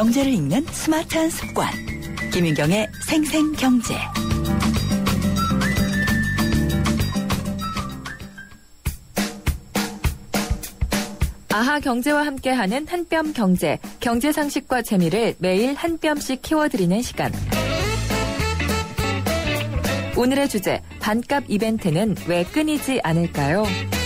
경제를 읽는 스마트한 습관. 김윤경의 생생경제. 아하 경제와 함께하는 한뼘 경제. 경제 상식과 재미를 매일 한 뼘씩 키워드리는 시간. 오늘의 주제, 반값 이벤트는 왜 끊이지 않을까요?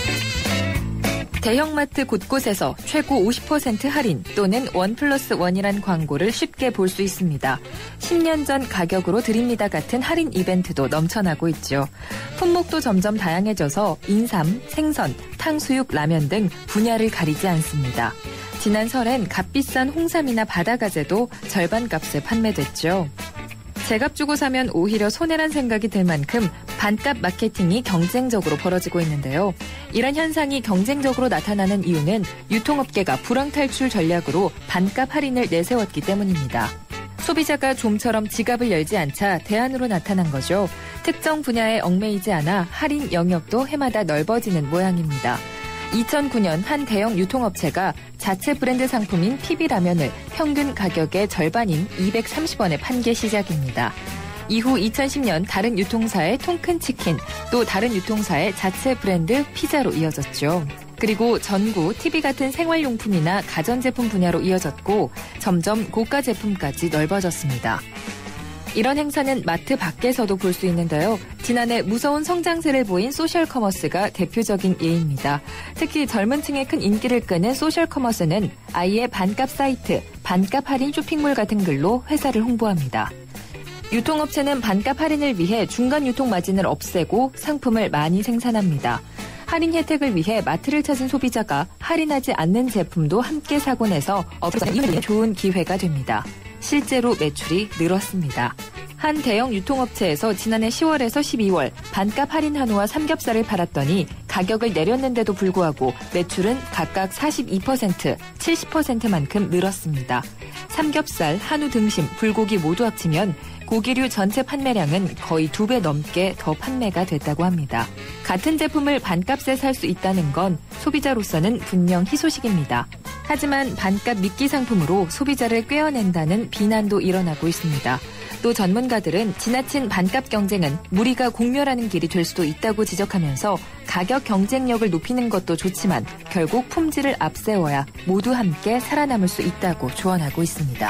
대형마트 곳곳에서 최고 50% 할인 또는 1+1이란 광고를 쉽게 볼 수 있습니다. 10년 전 가격으로 드립니다 같은 할인 이벤트도 넘쳐나고 있죠. 품목도 점점 다양해져서 인삼, 생선, 탕수육, 라면 등 분야를 가리지 않습니다. 지난 설엔 값비싼 홍삼이나 바다가재도 절반 값에 판매됐죠. 제값 주고 사면 오히려 손해란 생각이 들 만큼 반값 마케팅이 경쟁적으로 벌어지고 있는데요. 이런 현상이 경쟁적으로 나타나는 이유는 유통업계가 불황탈출 전략으로 반값 할인을 내세웠기 때문입니다. 소비자가 좀처럼 지갑을 열지 않자 대안으로 나타난 거죠. 특정 분야에 얽매이지 않아 할인 영역도 해마다 넓어지는 모양입니다. 2009년 한 대형 유통업체가 자체 브랜드 상품인 PB라면을 평균 가격의 절반인 230원에 판게 시작입니다. 이후 2010년 다른 유통사의 통큰 치킨, 또 다른 유통사의 자체 브랜드 피자로 이어졌죠. 그리고 전구, TV 같은 생활용품이나 가전제품 분야로 이어졌고 점점 고가 제품까지 넓어졌습니다. 이런 행사는 마트 밖에서도 볼 수 있는데요. 지난해 무서운 성장세를 보인 소셜커머스가 대표적인 예입니다. 특히 젊은 층에 큰 인기를 끄는 소셜커머스는 아예 반값 사이트, 반값 할인 쇼핑몰 같은 글로 회사를 홍보합니다. 유통업체는 반값 할인을 위해 중간 유통 마진을 없애고 상품을 많이 생산합니다. 할인 혜택을 위해 마트를 찾은 소비자가 할인하지 않는 제품도 함께 사곤 해서 업체에 좋은 기회가 됩니다. 실제로 매출이 늘었습니다. 한 대형 유통업체에서 지난해 10월에서 12월 반값 할인 한우와 삼겹살을 팔았더니 가격을 내렸는데도 불구하고 매출은 각각 42%, 70%만큼 늘었습니다. 삼겹살, 한우 등심, 불고기 모두 합치면 고기류 전체 판매량은 거의 2배 넘게 더 판매가 됐다고 합니다. 같은 제품을 반값에 살 수 있다는 건 소비자로서는 분명 희소식입니다. 하지만 반값 미끼 상품으로 소비자를 꿰어낸다는 비난도 일어나고 있습니다. 또 전문가들은 지나친 반값 경쟁은 무리가 공멸하는 길이 될 수도 있다고 지적하면서 가격 경쟁력을 높이는 것도 좋지만 결국 품질을 앞세워야 모두 함께 살아남을 수 있다고 조언하고 있습니다.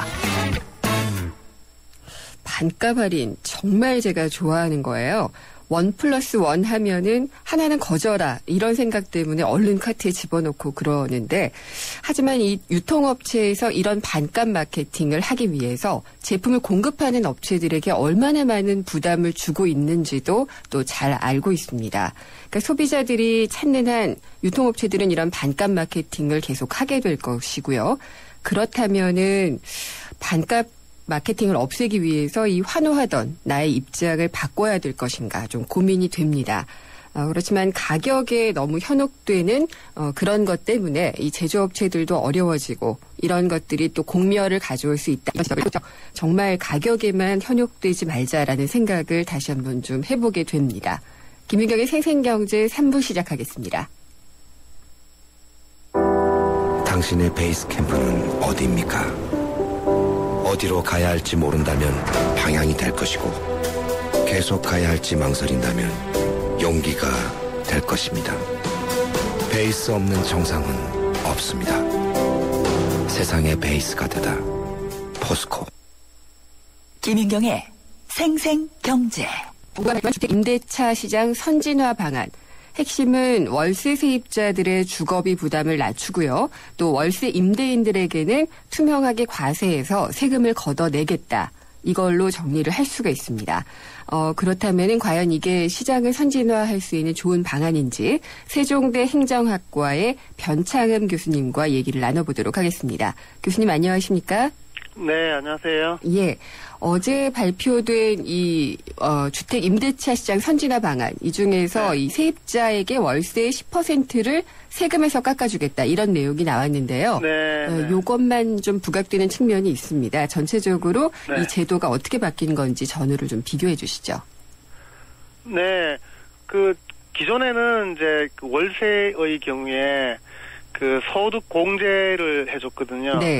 반값 할인 정말 제가 좋아하는 거예요. 1+1 하면은 하나는 거져라 이런 생각 때문에 얼른 카트에 집어넣고 그러는데 하지만 이 유통업체에서 이런 반값 마케팅을 하기 위해서 제품을 공급하는 업체들에게 얼마나 많은 부담을 주고 있는지도 또 잘 알고 있습니다. 그러니까 소비자들이 찾는 한 유통업체들은 이런 반값 마케팅을 계속 하게 될 것이고요. 그렇다면은 반값 마케팅을 없애기 위해서 이 환호하던 나의 입장을 바꿔야 될 것인가 좀 고민이 됩니다. 그렇지만 가격에 너무 현혹되는 그런 것 때문에 이 제조업체들도 어려워지고 이런 것들이 또 공멸을 가져올 수 있다. 정말 가격에만 현혹되지 말자라는 생각을 다시 한번 좀 해보게 됩니다. 김윤경의 생생경제 3부 시작하겠습니다. 당신의 베이스 캠프는 어디입니까? 어디로 가야 할지 모른다면 방향이 될 것이고 계속 가야 할지 망설인다면 용기가 될 것입니다. 베이스 없는 정상은 없습니다. 세상의 베이스가 되다. 포스코. 김윤경의 생생경제. 주택 임대차 시장 선진화 방안. 핵심은 월세 세입자들의 주거비 부담을 낮추고요. 또 월세 임대인들에게는 투명하게 과세해서 세금을 걷어내겠다. 이걸로 정리를 할 수가 있습니다. 그렇다면 과연 이게 시장을 선진화할 수 있는 좋은 방안인지 세종대 행정학과의 변창흠 교수님과 얘기를 나눠보도록 하겠습니다. 교수님 안녕하십니까? 네, 안녕하세요. 예. 어제 발표된 이 주택 임대차 시장 선진화 방안 이 중에서 이 세입자에게 월세의 10%를 세금에서 깎아주겠다 이런 내용이 나왔는데요. 네. 요것만 좀 부각되는 측면이 있습니다. 전체적으로 네. 이 제도가 어떻게 바뀐 건지 전후를 좀 비교해 주시죠. 네, 기존에는 이제 월세의 경우에 소득 공제를 해줬거든요. 네.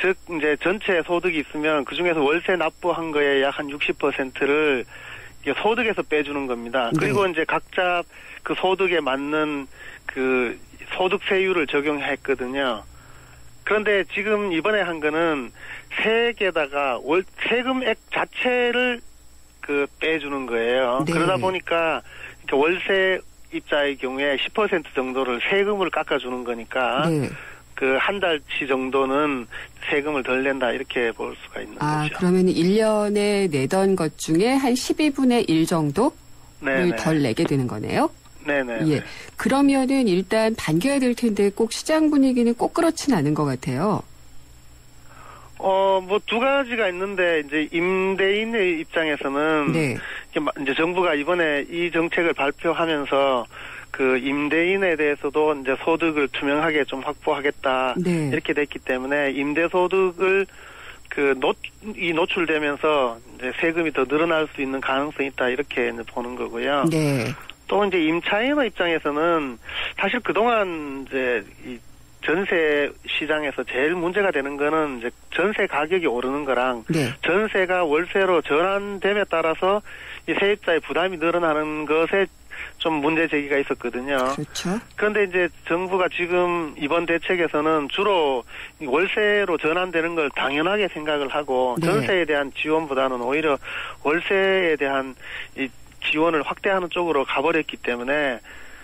즉 이제 전체 소득이 있으면 그 중에서 월세 납부한 거에 약 한 60%를 소득에서 빼주는 겁니다. 그리고 이제 각자 그 소득에 맞는 그 소득세율을 적용했거든요. 그런데 지금 이번에 한 거는 세액에다가 세금액 자체를 그 빼주는 거예요. 네. 그러다 보니까 월세 입자의 경우에 10% 정도를 세금을 깎아주는 거니까 네. 그 한 달치 정도는 세금을 덜 낸다 이렇게 볼 수가 있는 거죠. 그러면 1년에 내던 것 중에 한 12분의 1 정도를 네네. 덜 내게 되는 거네요. 네네. 예. 그러면은 일단 반겨야 될 텐데 꼭 시장 분위기는 꼭 그렇진 않은 것 같아요. 뭐 두 가지가 있는데 이제 임대인의 입장에서는 네. 이제 정부가 이번에 이 정책을 발표하면서 그 임대인에 대해서도 이제 소득을 투명하게 좀 확보하겠다 네. 이렇게 됐기 때문에 임대 소득을 노출되면서 이제 세금이 더 늘어날 수 있는 가능성이 있다 이렇게 이제 보는 거고요. 네. 또 이제 임차인의 입장에서는 사실 그동안 이제 이 전세 시장에서 제일 문제가 되는 거는 이제 전세 가격이 오르는 거랑 네. 전세가 월세로 전환됨에 따라서 이 세입자의 부담이 늘어나는 것에 좀 문제 제기가 있었거든요. 그렇죠. 그런데 이제 정부가 지금 이번 대책에서는 주로 월세로 전환되는 걸 당연하게 생각을 하고 네. 전세에 대한 지원보다는 오히려 월세에 대한 이 지원을 확대하는 쪽으로 가버렸기 때문에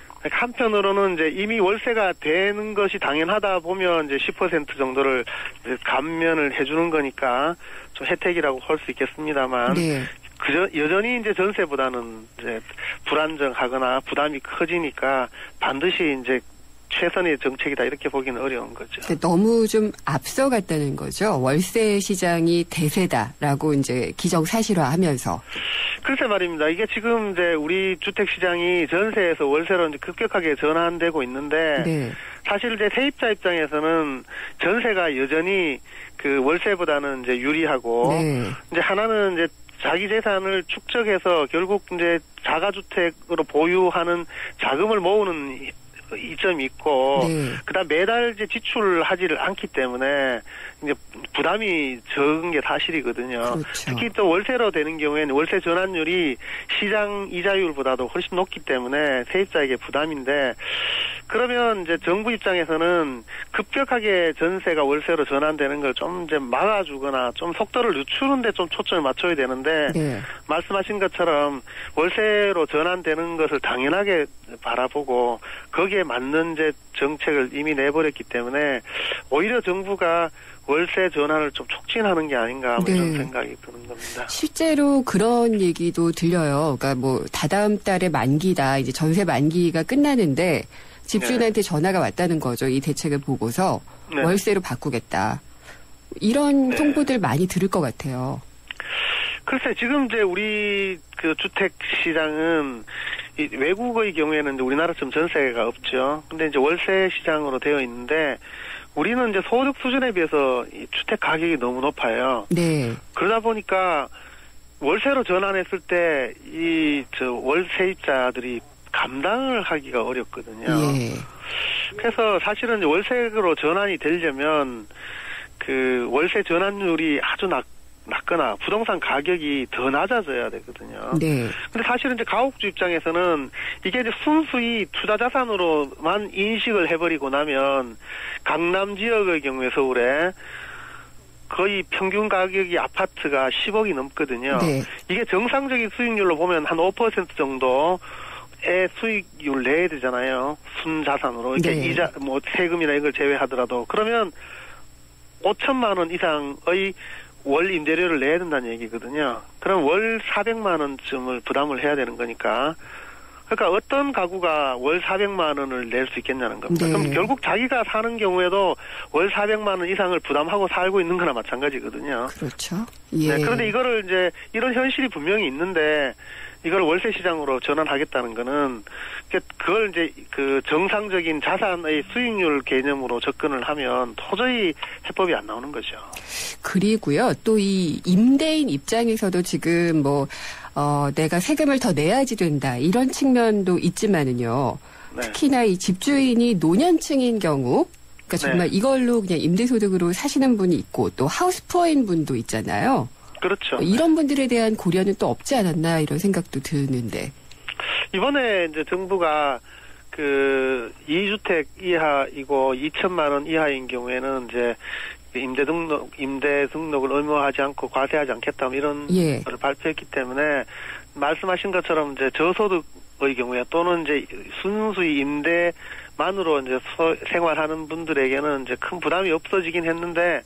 한편으로는 이제 이미 월세가 되는 것이 당연하다 보면 이제 10% 정도를 이제 감면을 해주는 거니까 좀 혜택이라고 할 수 있겠습니다만 네. 여전히 이제 전세보다는 이제 불안정하거나 부담이 커지니까 반드시 이제 최선의 정책이다 이렇게 보기는 어려운 거죠. 그러니까 너무 좀 앞서갔다는 거죠. 월세 시장이 대세다라고 이제 기정사실화하면서. 글쎄 말입니다. 이게 지금 이제 우리 주택 시장이 전세에서 월세로 이제 급격하게 전환되고 있는데 네. 사실 이제 세입자 입장에서는 전세가 여전히 그 월세보다는 이제 유리하고 네. 이제 하나는 이제 자기 재산을 축적해서 결국 이제 자가주택으로 보유하는 자금을 모으는 이점이 있고, 네. 그다음 매달 이제 지출하지를 않기 때문에 이제 부담이 적은 게 사실이거든요. 그렇죠. 특히 또 월세로 되는 경우에는 월세 전환율이 시장 이자율보다도 훨씬 높기 때문에 세입자에게 부담인데, 그러면 이제 정부 입장에서는 급격하게 전세가 월세로 전환되는 걸 좀 이제 막아주거나 좀 속도를 늦추는데 좀 초점을 맞춰야 되는데, 네. 말씀하신 것처럼 월세로 전환되는 것을 당연하게 바라보고 거기에 맞는 이제 정책을 이미 내버렸기 때문에 오히려 정부가 월세 전환을 좀 촉진하는 게 아닌가 뭐 네. 이런 생각이 드는 겁니다. 실제로 그런 얘기도 들려요. 그러니까 뭐 다다음 달에 만기다. 이제 전세 만기가 끝나는데 집주인한테 전화가 왔다는 거죠. 이 대책을 보고서 네. 월세로 바꾸겠다. 이런 네. 통보들 많이 들을 것 같아요. 글쎄 지금 이제 우리 그 주택 시장은 이 외국의 경우에는 이제 우리나라처럼 전세가 없죠. 근데 이제 월세 시장으로 되어 있는데 우리는 이제 소득 수준에 비해서 이 주택 가격이 너무 높아요. 네. 그러다 보니까 월세로 전환했을 때 이 저 월세입자들이 감당을 하기가 어렵거든요. 예. 그래서 사실은 이제 월세로 전환이 되려면 그 월세 전환율이 아주 낮거나 부동산 가격이 더 낮아져야 되거든요. 네. 근데 사실은 이제 가옥주 입장에서는 이게 이제 순수히 투자 자산으로만 인식을 해버리고 나면 강남 지역의 경우에 서울에 거의 평균 가격이 아파트가 10억이 넘거든요. 네. 이게 정상적인 수익률로 보면 한 5% 정도의 수익률 내야 되잖아요. 순자산으로. 이게 네. 이자, 뭐 세금이나 이걸 제외하더라도. 그러면 5천만 원 이상의 월 임대료를 내야 된다는 얘기거든요. 그럼 월 400만 원쯤을 부담을 해야 되는 거니까. 그러니까 어떤 가구가 월 400만 원을 낼 수 있겠냐는 겁니다. 네. 그럼 결국 자기가 사는 경우에도 월 400만 원 이상을 부담하고 살고 있는 거나 마찬가지거든요. 그렇죠. 예. 네, 그런데 이거를 이제 이런 현실이 분명히 있는데 이걸 월세 시장으로 전환하겠다는 거는 그걸 이제 그 정상적인 자산의 수익률 개념으로 접근을 하면 도저히 해법이 안 나오는 거죠. 그리고요, 또 이 임대인 입장에서도 지금 뭐, 내가 세금을 더 내야지 된다. 이런 측면도 있지만은요. 네. 특히나 이 집주인이 노년층인 경우, 그러니까 정말 이걸로 그냥 임대소득으로 사시는 분이 있고 또 하우스푸어인 분도 있잖아요. 그렇죠. 이런 분들에 대한 고려는 또 없지 않았나 이런 생각도 드는데. 이번에 이제 정부가 그 2주택 이하이고 2천만 원 이하인 경우에는 이제 임대 등록을 의무화하지 않고 과세하지 않겠다 이런 걸 발표했기 때문에 말씀하신 것처럼 이제 저소득의 경우에 또는 이제 순수히 임대만으로 이제 생활하는 분들에게는 이제 큰 부담이 없어지긴 했는데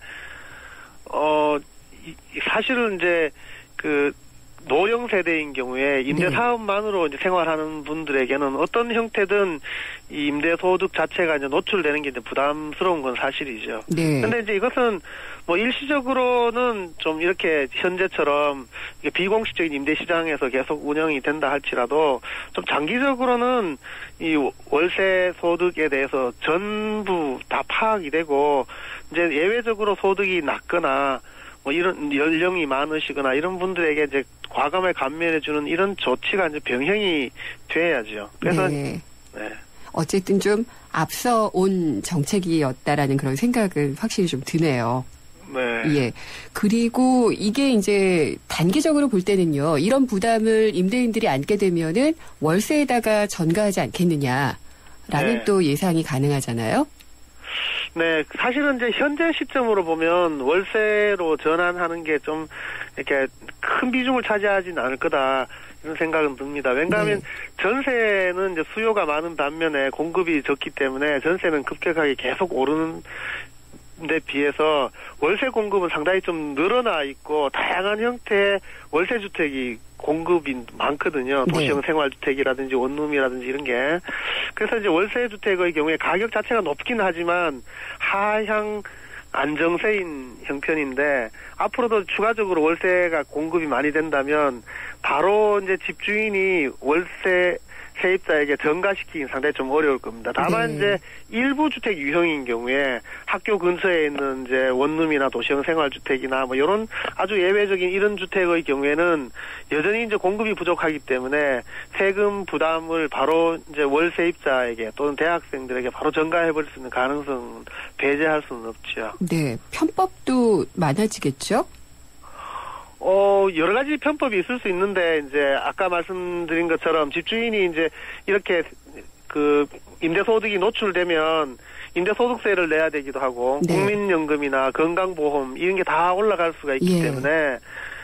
사실은 이제 그 노령 세대인 경우에 임대 사업만으로 이제 생활하는 분들에게는 어떤 형태든 이 임대 소득 자체가 이제 노출되는 게 이제 부담스러운 건 사실이죠. 네. 근데 이제 이것은 뭐 일시적으로는 좀 이렇게 현재처럼 비공식적인 임대 시장에서 계속 운영이 된다 할지라도 좀 장기적으로는 이 월세 소득에 대해서 전부 다 파악이 되고 이제 예외적으로 소득이 낮거나 뭐 이런 연령이 많으시거나 이런 분들에게 이제 과감하게 감면해주는 이런 조치가 이제 병행이 돼야죠. 그래서 어쨌든 좀 앞서 온 정책이었다라는 그런 생각은 확실히 좀 드네요. 네. 예. 그리고 이게 이제 단기적으로 볼 때는요, 이런 부담을 임대인들이 안게 되면은 월세에다가 전가하지 않겠느냐라는 또 예상이 가능하잖아요. 네, 사실은 이제 현재 시점으로 보면 월세로 전환하는 게 좀 이렇게 큰 비중을 차지하진 않을 거다 이런 생각은 듭니다. 왜냐하면 전세는 이제 수요가 많은 반면에 공급이 적기 때문에 전세는 급격하게 계속 오르는 데 비해서 월세 공급은 상당히 좀 늘어나 있고 다양한 형태의 월세 주택이 공급이 많거든요. 도시형 생활주택이라든지 원룸이라든지 이런 게. 그래서 이제 월세 주택의 경우에 가격 자체가 높긴 하지만 하향 안정세인 형편인데 앞으로도 추가적으로 월세가 공급이 많이 된다면 바로 이제 집주인이 월세 세입자에게 전가시키긴 상당히 좀 어려울 겁니다. 다만 이제 일부 주택 유형인 경우에 학교 근처에 있는 이제 원룸이나 도시형 생활주택이나 뭐 이런 아주 예외적인 이런 주택의 경우에는 여전히 이제 공급이 부족하기 때문에 세금 부담을 바로 이제 월세입자에게 또는 대학생들에게 바로 전가해버릴 수 있는 가능성은 배제할 수는 없죠. 네, 편법도 많아지겠죠? 여러 가지 편법이 있을 수 있는데, 이제, 아까 말씀드린 것처럼 집주인이 이제 이렇게 그 임대소득이 노출되면 임대소득세를 내야 되기도 하고, 국민연금이나 건강보험 이런 게 다 올라갈 수가 있기 때문에,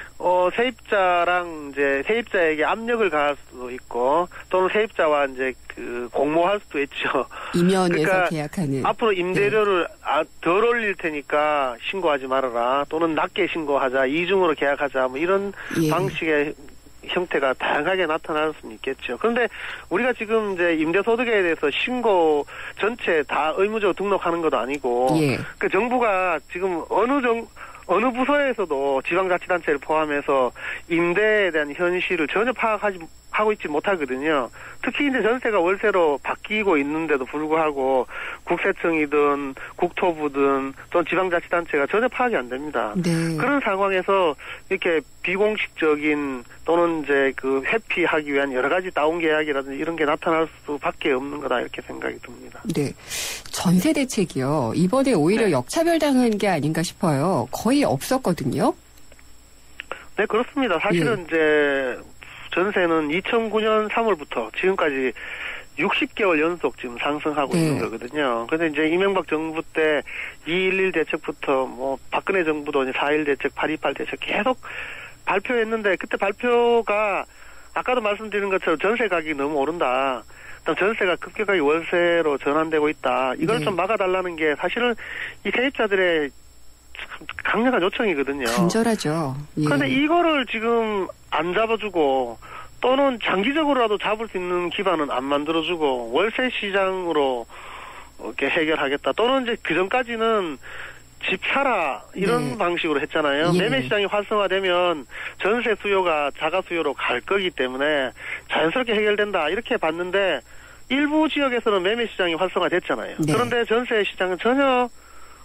세입자랑 이제 세입자에게 압력을 가할 수도 있고 또는 세입자와 이제 그 공모할 수도 있죠. 이면에서 그러니까 계약하는. 앞으로 임대료를 덜 올릴 테니까 신고하지 말아라. 또는 낮게 신고하자. 이중으로 계약하자. 뭐 이런 방식의 형태가 다양하게 나타날 수는 있겠죠. 그런데 우리가 지금 이제 임대소득에 대해서 신고 전체 다 의무적으로 등록하는 것도 아니고 그 정부가 지금 어느 부서에서도 지방자치단체를 포함해서 임대에 대한 현실을 전혀 파악하고 있지 못하거든요. 특히 이제 전세가 월세로 바뀌고 있는데도 불구하고 국세청이든 국토부든 또는 지방자치단체가 전혀 파악이 안 됩니다. 그런 상황에서 이렇게 비공식적인 또는 이제 그 회피하기 위한 여러 가지 다운 계약이라든지 이런 게 나타날 수밖에 없는 거다 이렇게 생각이 듭니다. 네. 전세 대책이요. 이번에 오히려 역차별당한 게 아닌가 싶어요. 거의 없었거든요. 네, 그렇습니다. 사실은 이제 전세는 2009년 3월부터 지금까지 60개월 연속 지금 상승하고 있는 거거든요. 그런데 이제 이명박 정부 때 2.11 대책부터 뭐 박근혜 정부도 이제 4.1 대책, 8.28 대책 계속 발표했는데 그때 발표가 아까도 말씀드린 것처럼 전세 가격이 너무 오른다. 전세가 급격하게 월세로 전환되고 있다. 이걸 좀 막아달라는 게 사실은 이 세입자들의 강력한 요청이거든요. 간절하죠. 그런데 이거를 지금 안 잡아주고 또는 장기적으로라도 잡을 수 있는 기반은 안 만들어주고 월세 시장으로 이렇게 해결하겠다. 또는 이제 그 전까지는 집 사라 이런 방식으로 했잖아요. 매매 시장이 활성화되면 전세 수요가 자가 수요로 갈 거기 때문에 자연스럽게 해결된다 이렇게 봤는데 일부 지역에서는 매매 시장이 활성화됐잖아요. 그런데 전세 시장은 전혀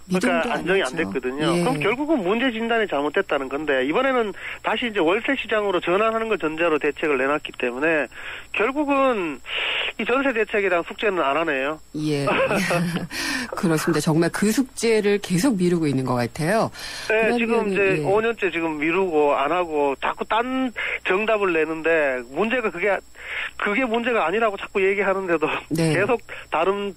그러니까 안정이 안 됐거든요. 예. 그럼 결국은 문제 진단이 잘못됐다는 건데 이번에는 다시 이제 월세 시장으로 전환하는 걸 전제로 대책을 내놨기 때문에 결국은 이 전세 대책이랑 숙제는 안 하네요. 예. 그렇습니다. 정말 그 숙제를 계속 미루고 있는 것 같아요. 네, 지금 이제 예. 5년째 지금 미루고 안 하고 자꾸 딴 정답을 내는데 문제가 그게 문제가 아니라고 자꾸 얘기하는데도 네. 계속 다른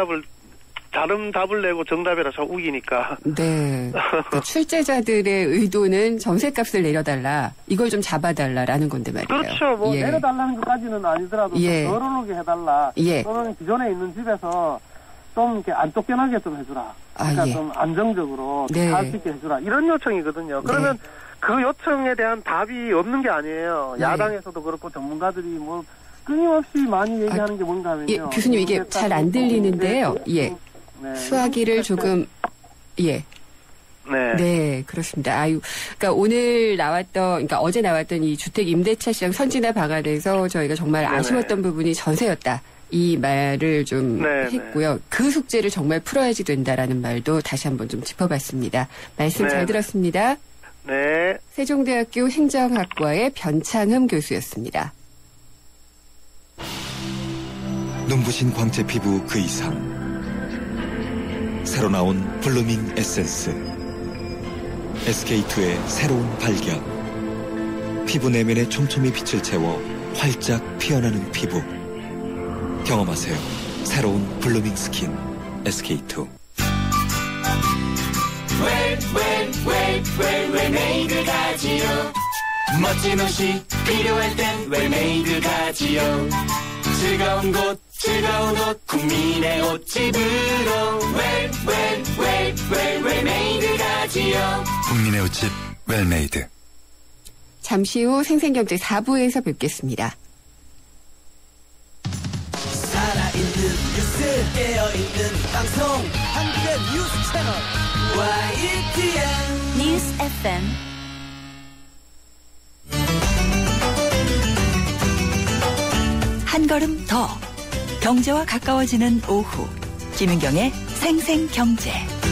답을 내고 정답이라 자꾸 우기니까. 네. 그러니까 출제자들의 의도는 전세값을 내려달라. 이걸 좀 잡아달라라는 건데 말이에요. 그렇죠. 뭐 예. 내려달라는 것까지는 아니더라도 예. 좀 덜 오르게 해달라. 예. 또는 기존에 있는 집에서 좀 이렇게 안 쫓겨나게 좀 해주라. 그러니까 예. 좀 안정적으로 네. 살 수 있게 해주라. 이런 요청이거든요. 그러면 그 요청에 대한 답이 없는 게 아니에요. 네. 야당에서도 그렇고 전문가들이 뭐 끊임없이 많이 얘기하는 게 뭔가 하면요. 예, 교수님 이게 잘 안 들리는데요. 예. 네. 수화기를 조금 예. 네. 네, 그렇습니다. 그러니까 오늘 그러니까 어제 나왔던 이 주택 임대차 시장 선진화 방안에서 저희가 정말 네네. 아쉬웠던 부분이 전세였다. 이 말을 좀 네네. 했고요. 그 숙제를 정말 풀어야지 된다라는 말도 다시 한번 좀 짚어봤습니다. 말씀 잘 네네. 들었습니다. 네. 세종대학교 행정학과의 변창흠 교수였습니다. 눈부신 광채 피부 그 이상. 새로 나온 블루밍 에센스. SK2의 새로운 발견. 피부 내면의 촘촘히 빛을 채워 활짝 피어나는 피부. 경험하세요. 새로운 블루밍 스킨. SK2. 웰메이드 가지요. 멋진 옷이 필요할 땐 웰메이드 가지요. 즐거운 곳 즐거운 옷 국민의 옷집으로 웰메이드 가지요. 국민의 옷집 웰메이드. 잠시 후 생생경제 4부에서 뵙겠습니다. 살아있는 뉴스 깨어있는 방송 한국의 뉴스 채널 YTN 뉴스 FM 한 걸음 더 경제와 가까워지는 오후 김윤경의 생생경제.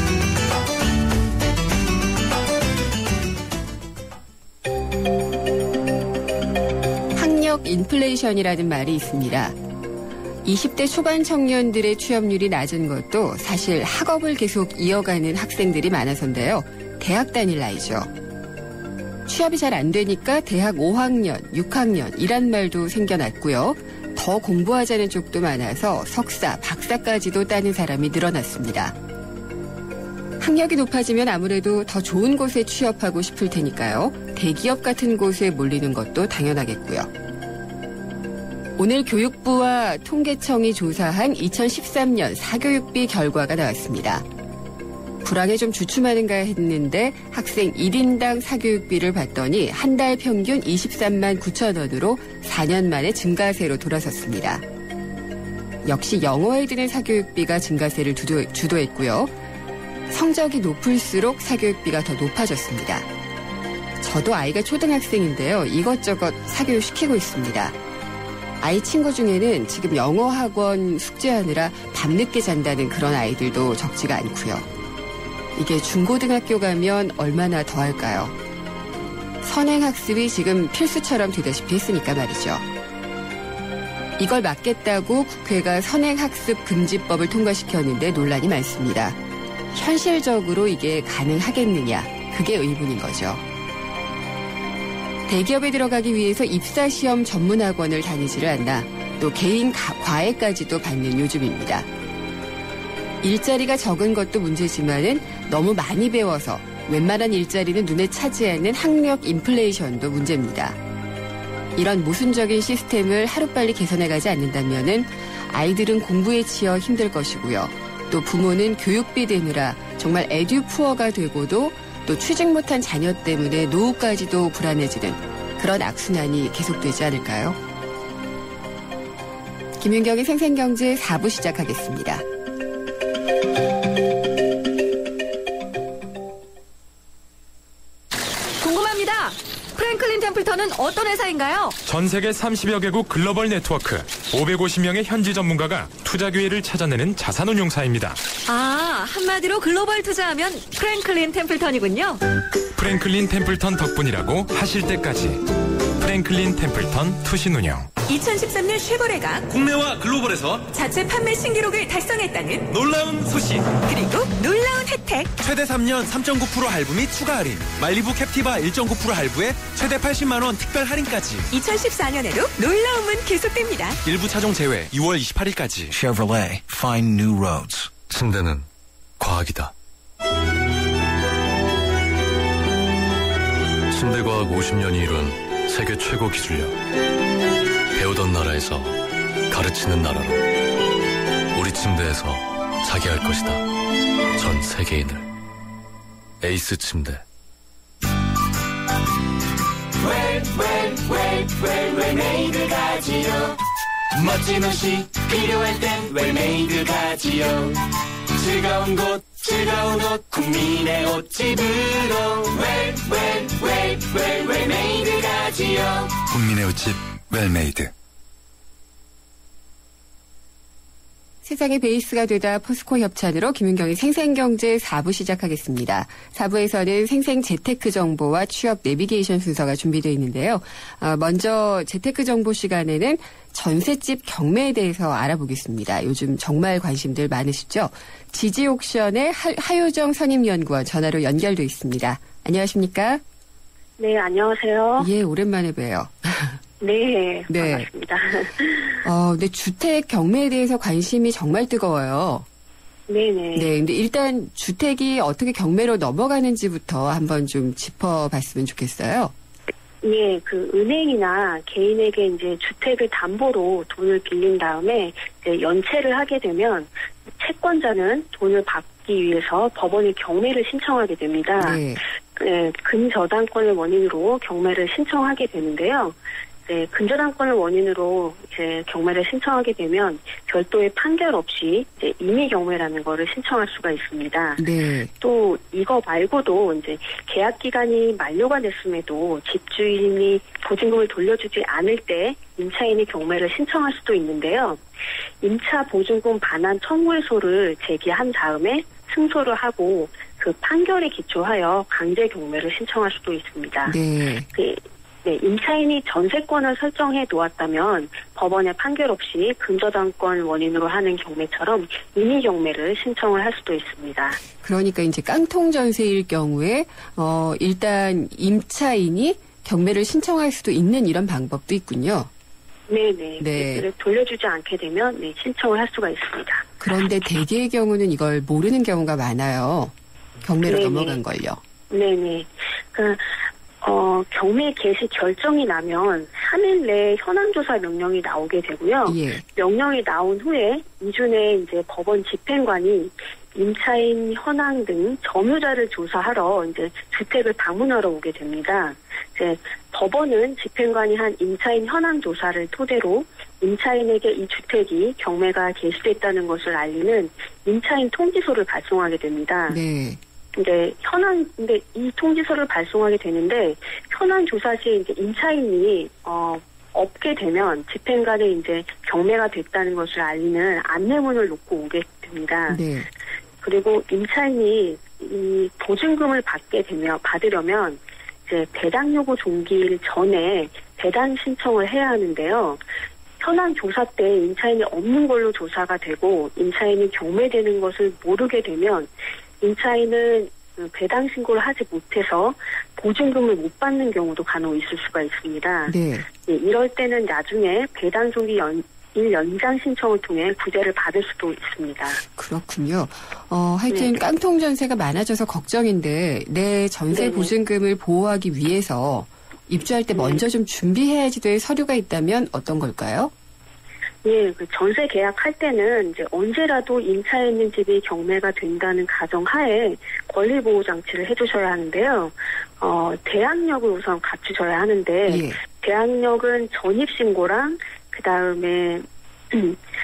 학력 인플레이션이라는 말이 있습니다. 20대 초반 청년들의 취업률이 낮은 것도 사실 학업을 계속 이어가는 학생들이 많아서인데요. 대학 다닐 나이죠. 취업이 잘 안 되니까 대학 5학년, 6학년 이란 말도 생겨났고요. 더 공부하자는 쪽도 많아서 석사, 박사까지도 따는 사람이 늘어났습니다. 학력이 높아지면 아무래도 더 좋은 곳에 취업하고 싶을 테니까요. 대기업 같은 곳에 몰리는 것도 당연하겠고요. 오늘 교육부와 통계청이 조사한 2013년 사교육비 결과가 나왔습니다. 불황에 좀 주춤하는가 했는데 학생 1인당 사교육비를 봤더니 한 달 평균 23만 9천 원으로 4년 만에 증가세로 돌아섰습니다. 역시 영어에 드는 사교육비가 증가세를 주도했고요. 성적이 높을수록 사교육비가 더 높아졌습니다. 저도 아이가 초등학생인데요. 이것저것 사교육시키고 있습니다. 아이 친구 중에는 지금 영어 학원 숙제하느라 밤늦게 잔다는 그런 아이들도 적지가 않고요. 이게 중고등학교 가면 얼마나 더 할까요? 선행학습이 지금 필수처럼 되다시피 했으니까 말이죠. 이걸 막겠다고 국회가 선행학습 금지법을 통과시켰는데 논란이 많습니다. 현실적으로 이게 가능하겠느냐? 그게 의문인 거죠. 대기업에 들어가기 위해서 입사시험 전문학원을 다니지를 않나 또 개인 과외까지도 받는 요즘입니다. 일자리가 적은 것도 문제지만은 너무 많이 배워서 웬만한 일자리는 눈에 차지 않는 학력 인플레이션도 문제입니다. 이런 모순적인 시스템을 하루빨리 개선해가지 않는다면은 아이들은 공부에 치여 힘들 것이고요. 또 부모는 교육비 대느라 정말 에듀푸어가 되고도 또 취직 못한 자녀 때문에 노후까지도 불안해지는 그런 악순환이 계속되지 않을까요? 김윤경의 생생경제 4부 시작하겠습니다. 궁금합니다. 프랭클린 템플 템플턴은 어떤 회사인가요? 전 세계 30여 개국 글로벌 네트워크 550명의 현지 전문가가 투자 기회를 찾아내는 자산운용사입니다. 아, 한마디로 글로벌 투자하면 프랭클린 템플턴이군요. 프랭클린 템플턴 덕분이라고 하실 때까지. 프랭클린 템플턴 투신운용. 2013년 쉐보레가 국내와 글로벌에서 자체 판매 신기록을 달성했다는 놀라운 소식. 그리고 놀라운 혜택. 최대 3년 3.9% 할부 및 추가 할인. 말리부 캡티바 1.9% 할부에 최대 80만 원 특별 할인까지. 2014년에도 놀라움은 계속됩니다. 일부 차종 제외 2월 28일까지. Chevrolet, find new roads. 침대는 과학이다. 침대과학 50년이 이룬 세계 최고 기술력. 배우던 나라에서 가르치는 나라로. 우리 침대에서 자기 할 것이다. 전 세계인을. 에이스 침대. 웰메이드 가지요. 멋진 옷이 필요할 땐 웰메이드 가지요. 즐거운 곳, 즐거운 옷, 국민의 옷집으로 웰메이드 가지요. 국민의 옷집 웰메이드. 세상의 베이스가 되다 포스코 협찬으로 김윤경의 생생경제 4부 시작하겠습니다. 4부에서는 생생 재테크 정보와 취업 내비게이션 순서가 준비되어 있는데요. 먼저 재테크 정보 시간에는 전셋집 경매에 대해서 알아보겠습니다. 요즘 정말 관심들 많으시죠? 지지옥션의 하효정 선임연구원 전화로 연결돼 있습니다. 안녕하십니까? 네, 안녕하세요. 예, 오랜만에 봬요. 네, 네. 반갑습니다. 근데 주택 경매에 대해서 관심이 정말 뜨거워요. 네네. 네, 근데 일단 주택이 어떻게 경매로 넘어가는지부터 한번 좀 짚어봤으면 좋겠어요. 예, 은행이나 개인에게 이제 주택을 담보로 돈을 빌린 다음에 이제 연체를 하게 되면 채권자는 돈을 받기 위해서 법원에 경매를 신청하게 됩니다. 네. 네, 근저당권을 원인으로 경매를 신청하게 되는데요. 네, 근저당권을 원인으로 이제 경매를 신청하게 되면 별도의 판결 없이 이제 임의 경매라는 거를 신청할 수가 있습니다. 네. 또 이거 말고도 이제 계약 기간이 만료가 됐음에도 집주인이 보증금을 돌려주지 않을 때 임차인이 경매를 신청할 수도 있는데요. 임차 보증금 반환 청구해소를 제기한 다음에 승소를 하고 그 판결에 기초하여 강제 경매를 신청할 수도 있습니다. 네. 네, 임차인이 전세권을 설정해 놓았다면 법원의 판결 없이 근저당권 원인으로 하는 경매처럼 임의 경매를 신청을 할 수도 있습니다. 그러니까 이제 깡통 전세일 경우에 일단 임차인이 경매를 신청할 수도 있는 이런 방법도 있군요. 네네. 네. 네. 돌려주지 않게 되면 네, 신청을 할 수가 있습니다. 그런데 대개의 경우는 이걸 모르는 경우가 많아요. 경매로 네네. 넘어간 걸요. 네네. 경매 개시 결정이 나면 3일 내에 현황조사 명령이 나오게 되고요. 예. 명령이 나온 후에 2주 내에 이제 법원 집행관이 임차인 현황 등 점유자를 조사하러 이제 주택을 방문하러 오게 됩니다. 이제 법원은 집행관이 한 임차인 현황 조사를 토대로 임차인에게 이 주택이 경매가 개시됐다는 것을 알리는 임차인 통지서를 발송하게 됩니다. 네. 근데 이 통지서를 발송하게 되는데 현황 조사 시에 이제 임차인이 없게 되면 집행관에 이제 경매가 됐다는 것을 알리는 안내문을 놓고 오게 됩니다. 네. 그리고 임차인이 이 보증금을 받으려면 이제 배당 요구 종기일 전에 배당 신청을 해야 하는데요. 현황 조사 때 임차인이 없는 걸로 조사가 되고 임차인이 경매되는 것을 모르게 되면 임차인은 배당 신고를 하지 못해서 보증금을 못 받는 경우도 간혹 있을 수가 있습니다. 네. 네, 이럴 때는 나중에 배당 종기 연장 신청을 통해 구제를 받을 수도 있습니다. 그렇군요. 하여튼 깡통 전세가 많아져서 걱정인데 내 전세 네네. 보증금을 보호하기 위해서 입주할 때 먼저 좀 준비해야지 될 서류가 있다면 어떤 걸까요? 예, 전세 계약할 때는 이제 언제라도 임차에 있는 집이 경매가 된다는 가정하에 권리보호 장치를 해주셔야 하는데요. 대항력을 우선 갖추셔야 하는데, 예. 대항력은 전입신고랑 그 다음에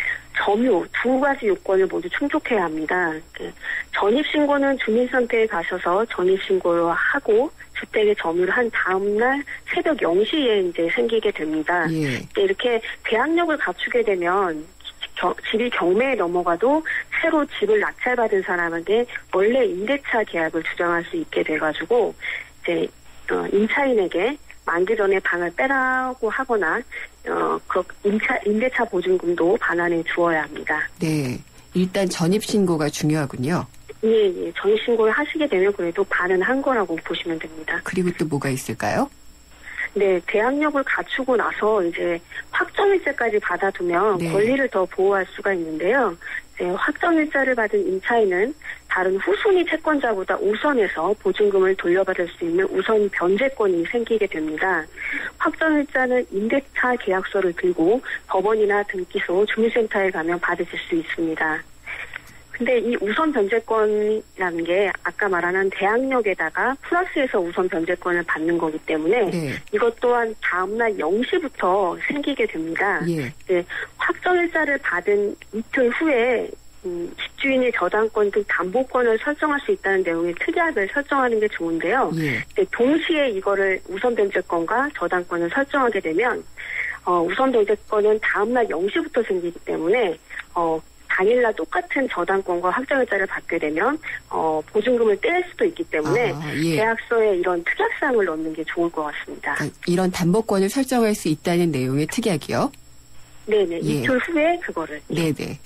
점유 두 가지 요건을 모두 충족해야 합니다. 전입신고는 주민센터에 가셔서 전입신고를 하고 주택에 점유를 한 다음날 새벽 0시에 이제 생기게 됩니다. 예. 이렇게 대항력을 갖추게 되면 집이 경매에 넘어가도 새로 집을 낙찰받은 사람한테 원래 임대차 계약을 주장할 수 있게 돼가지고 이제 임차인에게 만기 전에 방을 빼라고 하거나 그 임대차 보증금도 반환해 주어야 합니다. 네, 일단 전입 신고가 중요하군요. 예, 전입 신고를 하시게 되면 그래도 반은 한 거라고 보시면 됩니다. 그리고 또 뭐가 있을까요? 네, 대항력을 갖추고 나서 이제 확정일자까지 받아두면 네. 권리를 더 보호할 수가 있는데요. 확정일자를 받은 임차인은 다른 후순위 채권자보다 우선해서 보증금을 돌려받을 수 있는 우선 변제권이 생기게 됩니다. 확정일자는 임대차 계약서를 들고 법원이나 등기소, 주민센터에 가면 받으실 수 있습니다. 근데 이 우선 변제권이라는 게 아까 말하는 대항력에다가 플러스해서 우선 변제권을 받는 거기 때문에 네. 이것 또한 다음날 0시부터 생기게 됩니다. 예. 네, 확정일자를 받은 이틀 후에 집주인이 저당권 등 담보권을 설정할 수 있다는 내용의 특약을 설정하는 게 좋은데요. 예. 네, 동시에 이거를 우선 변제권과 저당권을 설정하게 되면 우선 변제권은 다음날 0시부터 생기기 때문에 당일날 똑같은 저당권과 확정일자를 받게 되면 보증금을 뗄 수도 있기 때문에 예. 계약서에 이런 특약사항을 넣는 게 좋을 것 같습니다. 그러니까 이런 담보권을 설정할 수 있다는 내용의 특약이요? 네네. 예. 이틀 후에 그거를. 네네.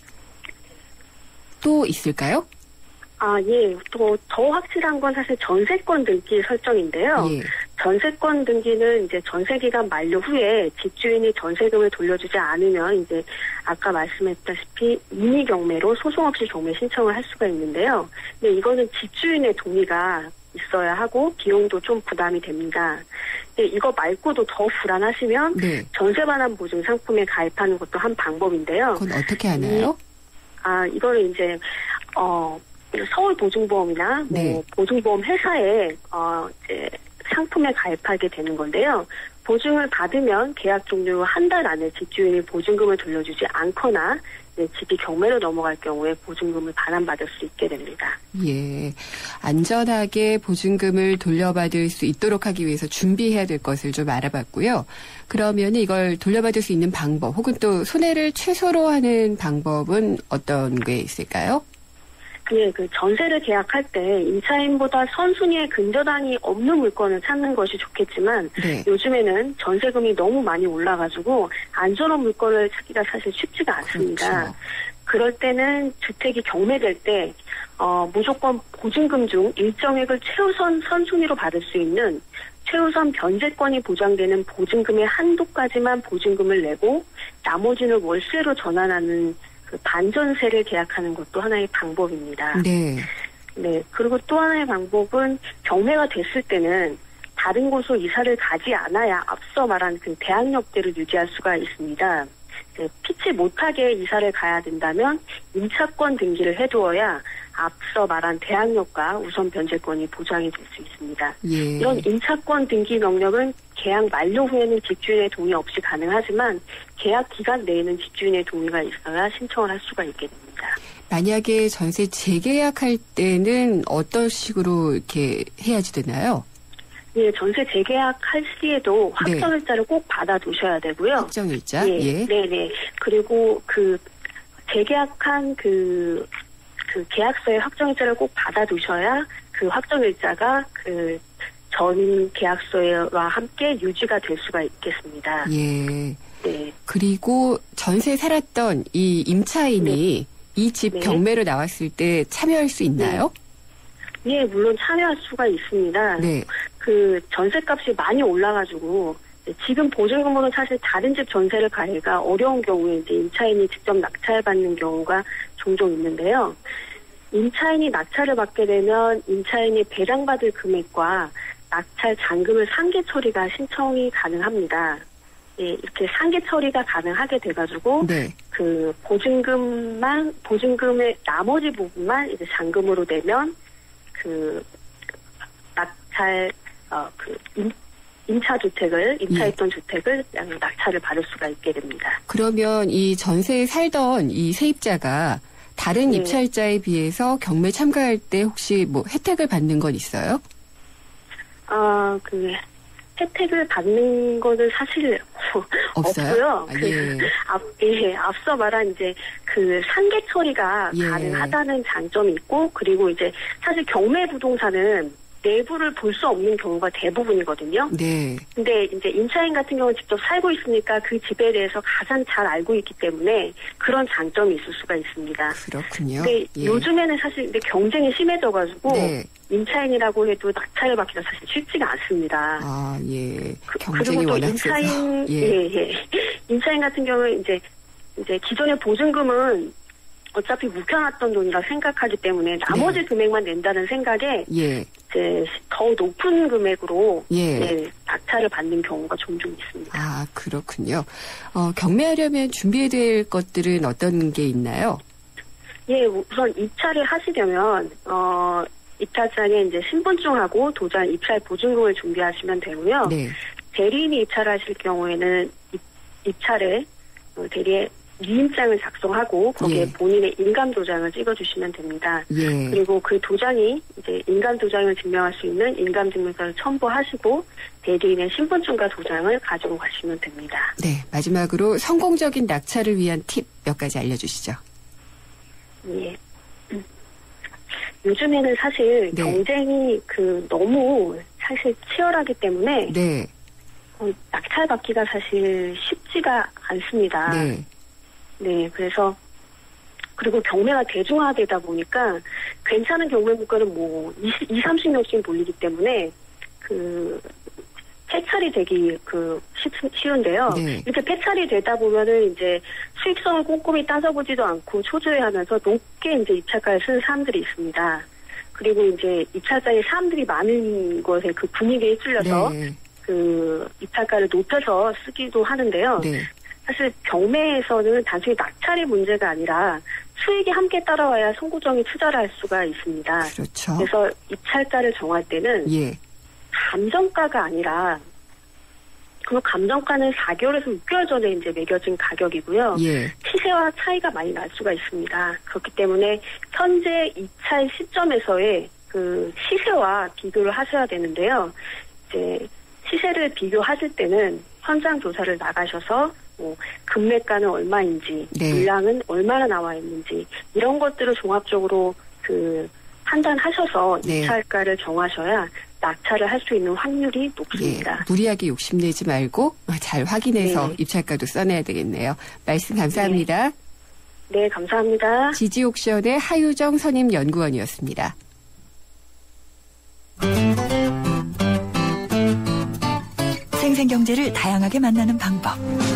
또 있을까요? 예. 또 더 확실한 건 사실 전세권 등기 설정인데요. 예. 전세권 등기는 이제 전세기간 만료 후에 집주인이 전세금을 돌려주지 않으면 이제 아까 말씀했다시피 임의 경매로 소송 없이 경매 신청을 할 수가 있는데요. 근데 이거는 집주인의 동의가 있어야 하고 비용도 좀 부담이 됩니다. 근데 이거 말고도 더 불안하시면 네. 전세 반환 보증 상품에 가입하는 것도 한 방법인데요. 그건 어떻게 하나요? 이거는 이제 서울보증보험이나 네. 보증보험 회사에 이제 상품에 가입하게 되는 건데요. 보증을 받으면 계약 종료 한 달 안에 집주인이 보증금을 돌려주지 않거나 집이 경매로 넘어갈 경우에 보증금을 반환받을 수 있게 됩니다. 예. 안전하게 보증금을 돌려받을 수 있도록 하기 위해서 준비해야 될 것을 좀 알아봤고요. 그러면 이걸 돌려받을 수 있는 방법 혹은 또 손해를 최소로 하는 방법은 어떤 게 있을까요? 예, 그 전세를 계약할 때 임차인보다 선순위에 근저당이 없는 물건을 찾는 것이 좋겠지만 네. 요즘에는 전세금이 너무 많이 올라가지고 안전한 물건을 찾기가 사실 쉽지가 않습니다. 그렇죠. 그럴 때는 주택이 경매될 때 무조건 보증금 중 일정액을 최우선 선순위로 받을 수 있는 최우선 변제권이 보장되는 보증금의 한도까지만 보증금을 내고 나머지는 월세로 전환하는 반전세를 계약하는 것도 하나의 방법입니다. 네. 네. 그리고 또 하나의 방법은 경매가 됐을 때는 다른 곳으로 이사를 가지 않아야 앞서 말한 그 대항력대를 유지할 수가 있습니다. 네, 피치 못하게 이사를 가야 된다면 임차권 등기를 해두어야 앞서 말한 대항력과 우선 변제권이 보장이 될 수 있습니다. 예. 이런 임차권 등기 명령은 계약 만료 후에는 집주인의 동의 없이 가능하지만 계약 기간 내에는 집주인의 동의가 있어야 신청을 할 수가 있게 됩니다. 만약에 전세 재계약할 때는 어떤 식으로 이렇게 해야지 되나요? 예, 전세 재계약할 시에도 확정일자를 꼭 받아두셔야 되고요. 확정일자? 예. 네네. 그리고 재계약한 그 계약서의 확정일자를 꼭 받아두셔야 그 확정일자가 전 계약서와 함께 유지가 될 수가 있겠습니다. 예. 네. 그리고 전세 살았던 이 임차인이 이 집 경매로 나왔을 때 참여할 수 있나요? 예, 물론 참여할 수가 있습니다. 네. 전세값이 많이 올라가지고 지금 보증금으로 사실 다른 집 전세를 가기가 어려운 경우에 이제 임차인이 직접 낙찰받는 경우가 종종 있는데요. 임차인이 낙찰을 받게 되면 임차인이 배당받을 금액과 낙찰 잔금을 상계 처리가 신청이 가능합니다. 예, 이렇게 상계 처리가 가능하게 돼가지고 그 보증금의 나머지 부분만 이제 잔금으로 내면 낙찰 임차했던 주택을 낙찰을 받을 수가 있게 됩니다. 그러면 이 전세에 살던 이 세입자가 다른 입찰자에 비해서 경매 참가할 때 혹시 뭐 혜택을 받는 건 있어요? 혜택을 받는 거는 사실 없고요. 앞서 말한 이제 상계 처리가 가능하다는 장점이 있고, 그리고 이제 사실 경매 부동산은 내부를 볼 수 없는 경우가 대부분이거든요. 네. 근데 이제 임차인 같은 경우는 직접 살고 있으니까 그 집에 대해서 가장 잘 알고 있기 때문에 그런 장점이 있을 수가 있습니다. 그렇군요. 근데 요즘에는 사실 근데 경쟁이 심해져가지고 임차인이라고 해도 낙찰을 받기가 사실 쉽지가 않습니다. 경쟁이 워낙 세서. 임차인 같은 경우는 이제 기존의 보증금은 어차피 묵혀놨던 돈이라 생각하기 때문에 나머지 금액만 낸다는 생각에 이제 더 높은 금액으로 낙찰을 받는 경우가 종종 있습니다. 그렇군요. 경매하려면 준비해야 될 것들은 어떤 게 있나요? 우선 입찰을 하시려면 입찰장에 이제 신분증하고 도장 입찰 보증금을 준비하시면 되고요. 대리인이 입찰하실 경우에는 입찰에 대리에 위임장을 작성하고 거기에 본인의 인감 도장을 찍어주시면 됩니다. 그리고 그 도장이 이제 인감 도장을 증명할 수 있는 인감증명서를 첨부하시고 대리인의 신분증과 도장을 가지고 가시면 됩니다. 네, 마지막으로 성공적인 낙찰을 위한 팁 몇 가지 알려주시죠. 요즘에는 사실 경쟁이 너무 사실 치열하기 때문에 낙찰 받기가 사실 쉽지가 않습니다. 그래서 그리고 경매가 대중화되다 보니까 괜찮은 경매 물건은 뭐 30명씩 몰리기 때문에 폐찰이 되기 쉬운데요. 이렇게 폐찰이 되다 보면은 이제 수익성을 꼼꼼히 따져보지도 않고 초조해하면서 높게 이제 입찰가를 쓰는 사람들이 있습니다. 그리고 이제 입찰장에 사람들이 많은 것에 그 분위기에 휩쓸려서 입찰가를 높여서 쓰기도 하는데요. 사실 경매에서는 단순히 낙찰의 문제가 아니라 수익이 함께 따라와야 선구정이 투자를 할 수가 있습니다. 그렇죠. 그래서 입찰가를 정할 때는 감정가가 아니라 그 감정가는 4개월에서 6개월 전에 이제 매겨진 가격이고요. 시세와 차이가 많이 날 수가 있습니다. 그렇기 때문에 현재 입찰 시점에서의 시세와 비교를 하셔야 되는데요. 이제 시세를 비교하실 때는 현장 조사를 나가셔서 금매가는 얼마인지, 물량은 얼마나 나와 있는지 이런 것들을 종합적으로 판단하셔서 입찰가를 정하셔야 낙찰을 할 수 있는 확률이 높습니다. 무리하게 욕심내지 말고 잘 확인해서 입찰가도 써내야 되겠네요. 말씀 감사합니다. 네, 감사합니다. 지지옥션의 하유정 선임연구원이었습니다. 생생경제를 다양하게 만나는 방법.